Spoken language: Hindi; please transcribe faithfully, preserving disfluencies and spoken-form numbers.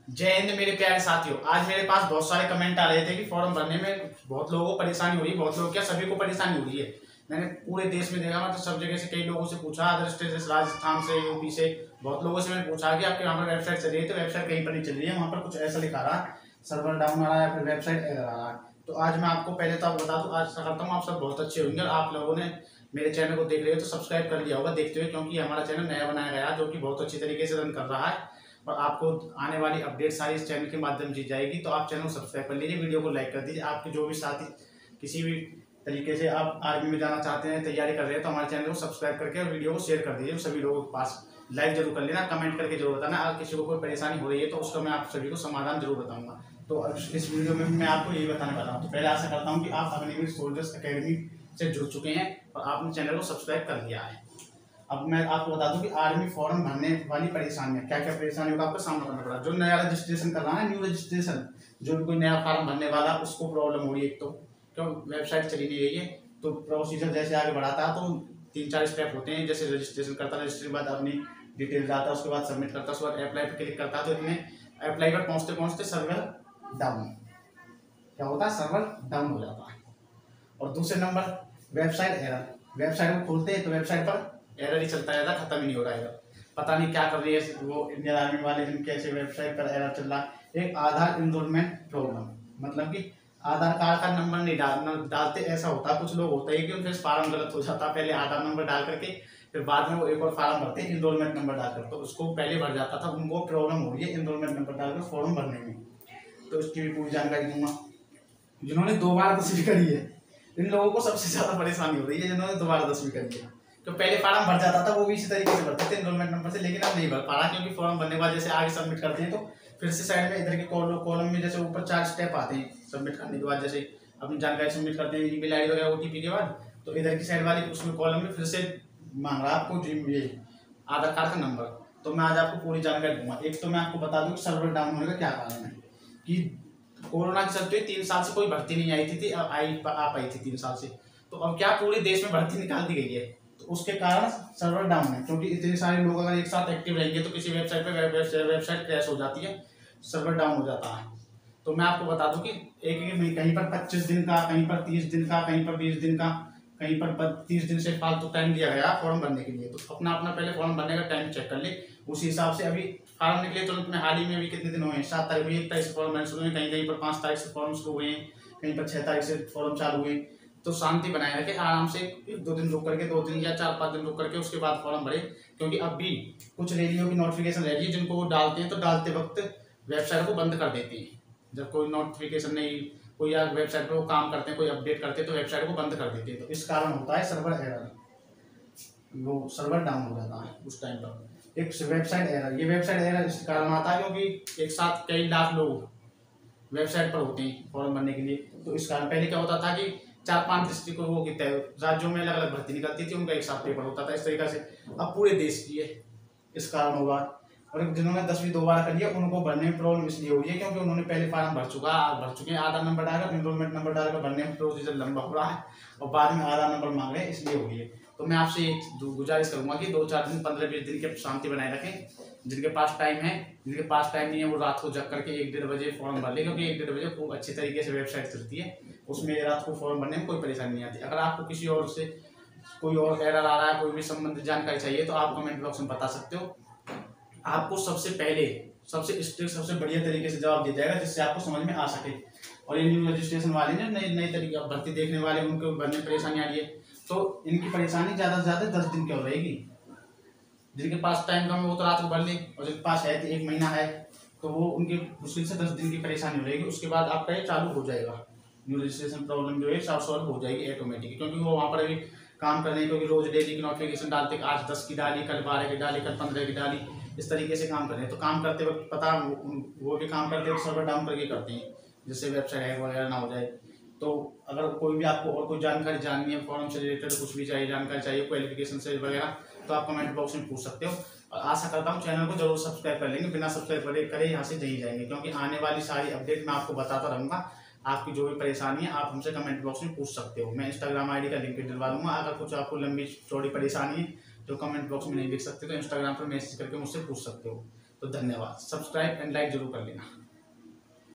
जय हिंद मेरे प्यारे साथियों। आज मेरे पास बहुत सारे कमेंट आ रहे थे कि फॉर्म भरने में बहुत लोगों को परेशानी हो रही है। बहुत लोग क्या, सभी को परेशानी हो रही है। मैंने पूरे देश में देखा, मतलब सब जगह से कई लोगों से पूछा, अदर स्टेट से, राजस्थान से, यूपी से, बहुत लोगों से मैंने पूछा कि आपके वहाँ पर वेबसाइट चल रही है, तो वेबसाइट कहीं पर नहीं चल रही है। वहाँ पर कुछ ऐसा लिखा रहा, सर्वर डाउन आ रहा है, फिर वेबसाइट एरर आ रहा है। तो आज मैं आपको पहले तो आप बता दूं, आज करता हूँ, आप सब बहुत अच्छे होंगे और आप लोगों ने मेरे चैनल को देख रहे हो तो सब्सक्राइब कर लिया होगा देखते हुए, क्योंकि हमारा चैनल नया बनाया गया है जो कि बहुत अच्छी तरीके से रन कर रहा है और आपको आने वाली अपडेट सारी इस चैनल के माध्यम से जाएगी। तो आप चैनल को सब्सक्राइब कर लीजिए, वीडियो को लाइक कर दीजिए। आपके जो भी साथी किसी भी तरीके से आप आर्मी में जाना चाहते हैं, तैयारी कर रहे हैं, तो हमारे चैनल को सब्सक्राइब करके और वीडियो को शेयर कर दीजिए सभी लोगों के पास। लाइक जरूर कर लेना, कमेंट करके जरूर बताना। अगर किसी को कोई परेशानी हो रही है तो उसका मैं आप सभी को समाधान जरूर बताऊंगा। तो इस वीडियो में मैं आपको यही बताने वाला हूँ। तो पहले आशा करता हूँ कि आप अग्निवीर सोल्जर्स अकेडमी से जुड़ चुके हैं और आपने चैनल को सब्सक्राइब कर लिया है। अब मैं आपको बता दूं कि आर्मी फॉर्म भरने वाली परेशानियां, क्या क्या परेशानियों का आपको सामना करना पड़ा। जो नया रजिस्ट्रेशन कर रहा है, न्यू रजिस्ट्रेशन, जो भी कोई नया फॉर्म भरने वाला, उसको प्रॉब्लम हो रही है। एक तो क्यों वेबसाइट चली नहीं रही है, तो प्रोसीजर जैसे आगे बढ़ाता है तो तीन चार स्टेप होते हैं। जैसे रजिस्ट्रेशन करता है, रजिस्ट्रेशन के बाद अपनी डिटेल डालता है, उसके बाद सबमिट करता है, उसके बाद अप्लाई पर क्लिक करता है। तो इतने अप्लाई पर पहुंचते पहुंचते सर्वर डाउन, क्या होता है, सर्वर डाउन हो जाता है। और दूसरे नंबर वेबसाइट एरर, वेबसाइट को खोलते हैं तो वेबसाइट पर एरर ही चलता रहता, खत्म ही नहीं हो रहा है। पता नहीं क्या कर रही है वो इंडियन आर्मी वाले, जिनके ऐसे वेबसाइट पर एरर चल रहा है। एक आधार इनरोलमेंट प्रॉब्लम, मतलब कि आधार कार्ड का नंबर नहीं डालना डालते। ऐसा होता है, कुछ लोग होते हैं कि उनके फार्म गलत हो जाता है, पहले आधार नंबर डाल करके फिर बाद में वो एक और फार्म भरते हैं इनरोलमेंट नंबर डालकर, तो उसको पहले भर जाता था, उनको प्रॉब्लम हो रही है इनरोलमेंट नंबर डालकर फॉर्म भरने में। तो इसकी भी पूरी जानकारी दूंगा। जिन्होंने दो बार दसवीं करी है, इन लोगों को सबसे ज्यादा परेशानी हो रही है, जिन्होंने दोबारा दसवीं करी है। तो पहले फॉर्म भर जाता था, वो भी इसी तरीके से भरते थे इनरोलमेंट नंबर से, लेकिन अब नहीं भर पा रहा, क्योंकि फॉर्म भरने के बाद जैसे आगे सबमिट करते हैं तो फिर से साइड में इधर के कॉलम में जैसे ऊपर चार स्टेप आते हैं सबमिट करने के बाद। जैसे अपनी जानकारी सबमिट करते हैं, ईमेल आईडी वगैरह ओटीपी के बाद, तो इधर की साइड वाली उसमें कॉलम में फिर से मांग रहा है आपको ये आधार कार्ड का नंबर। तो मैं आज आपको पूरी जानकारी दूंगा। एक तो मैं आपको बता दूं कि सर्वर डाउन होने का क्या कारण है। कि कोरोना के चलते तीन साल से कोई भर्ती नहीं आई थी, थी अब आई आ पाई थी तीन साल से, तो अब क्या पूरे देश में भर्ती निकाल दी गई है, तो उसके कारण सर्वर डाउन है। क्योंकि इतने सारे लोग अगर एक साथ एक्टिव रहेंगे तो किसी वेबसाइट पे वेबसाइट क्रैश हो जाती है, सर्वर डाउन हो जाता है। तो मैं आपको बता दूं कि एक एक कहीं पर पच्चीस दिन का, कहीं पर तीस दिन का, कहीं पर बीस दिन का, कहीं पर तीस दिन से फालतू टाइम दिया गया फॉर्म भरने के लिए। तो अपना अपना पहले फॉर्म भरने का टाइम चेक कर ले, उसी हिसाब से। अभी फॉर्म निकले तुरंत में, हाल ही में अभी कितने दिन हुए हैं, सात तारीख हुई, एक तारीख से फॉर्म शुरू हुए, कहीं कहीं पर पाँच तारीख से फॉर्म शुरू हुए हैं, कहीं पर छह तारीख से फॉर्म चालू हुए। तो शांति बनाए रखे, आराम से एक दो दिन रुक करके, दो दिन या चार पाँच दिन रुक करके उसके बाद फॉर्म भरे। क्योंकि अब भी कुछ रैलियों की नोटिफिकेशन रह रही है, जिनको वो डालते हैं तो डालते वक्त वेबसाइट को बंद कर देते हैं। जब कोई नोटिफिकेशन नहीं, कोई यार वेबसाइट पर वो काम करते हैं, कोई अपडेट करते हैं, तो वेबसाइट को बंद कर देते हैं। तो इस कारण होता है सर्वर एरर, वो सर्वर डाउन हो जाता है उस टाइम पर। एक वेबसाइट एरर, ये वेबसाइट एरर इस कारण आता है क्योंकि एक साथ कई लाख लोग वेबसाइट पर होते हैं फॉर्म भरने के लिए। तो इस कारण पहले क्या होता था कि चार पांच डिस्ट्रिक्ट को वो कितने राज्यों में अलग अलग भर्ती निकलती थी, उनका एक साथ पेपर होता था इस तरीके से। अब पूरे देश की है, इस कारण होगा। और जिन्होंने दसवीं दो बार करी है उनको भरने में प्रॉब्लम इसलिए हुई है क्योंकि उन्होंने पहले फॉर्म भर चुका भर चुके हैं, आधार नंबर डालकर, इनरोलमेंट नंबर डालकर भरने में प्रोसीजर लंबा हो रहा है और बाद में आधार नंबर मांग रहे हैं, इसलिए हो रही है। तो मैं आपसे एक गुजारिश करूंगा कि दो चार दिन, पंद्रह बीस दिन की शांति बनाए रखें। जिनके पास टाइम है, जिनके पास टाइम नहीं है, वो रात को जग करके एक डेढ़ बजे फॉर्म भर ले, क्योंकि एक डेढ़ बजे खूब अच्छी तरीके से वेबसाइट चलती है, उसमें रात को फॉर्म भरने में कोई परेशानी नहीं आती। अगर आपको किसी और से कोई और एरर आ रहा है, कोई भी संबंधित जानकारी चाहिए, तो आप कमेंट बॉक्स में बता सकते हो। आपको सबसे पहले सबसे स्ट्रिक्ट, सबसे बढ़िया तरीके से जवाब दिया जाएगा, जिससे आपको समझ में आ सके। और ये न्यू रजिस्ट्रेशन वाले ने नए नए तरीके भर्ती देखने वाले, उनको भरने में परेशानी आ रही है, तो इनकी परेशानी ज़्यादा से ज़्यादा दस दिन की हो रहेगी। जिनके पास टाइम कम है वो तो रात को भर ले, और जिनके पास है तो एक महीना है, तो वो उनकी मुश्किल से दस दिन की परेशानी हो रहेगी। उसके बाद आपका ये चालू हो जाएगा, न्यू रजिस्ट्रेशन प्रॉब्लम जो है सॉल्व हो जाएगी ऑटोमेटिक। क्योंकि वो वहाँ पर अभी काम कर रहे हैं, क्योंकि रोज डेली की नोटिफिकेशन डालते, आज दस की डाली, कल बारह की डाली, कल पंद्रह की डाली, इस तरीके से काम कर रहे हैं। तो काम करते वक्त पता वो भी काम करते वक्त सर्वर डाउन करके करते हैं, जिससे वेबसाइट हैक वगैरह ना हो जाए। तो अगर कोई भी आपको और कोई जानकारी जाननी है, फॉर्म से रिलेटेड कुछ भी चाहिए, जानकारी चाहिए, क्वालिफिकेशन से वगैरह, तो आप कमेंट बॉक्स में पूछ सकते हो। और आशा करता हूँ चैनल को जरूर सब्सक्राइब कर लेंगे, बिना सब्सक्राइब करे यहाँ से नहीं जाएंगे, क्योंकि आने वाली सारी अपडेट मैं आपको बताता रहूँगा। आपकी जो भी परेशानी है आप हमसे कमेंट बॉक्स में पूछ सकते हो। मैं इंस्टाग्राम आईडी का लिंक डलवा दूंगा। अगर कुछ आपको लंबी चौड़ी परेशानी है जो कमेंट बॉक्स में नहीं लिख सकते, तो इंस्टाग्राम पर मैसेज करके मुझसे पूछ सकते हो। तो धन्यवाद। सब्सक्राइब एंड लाइक जरूर कर लेना।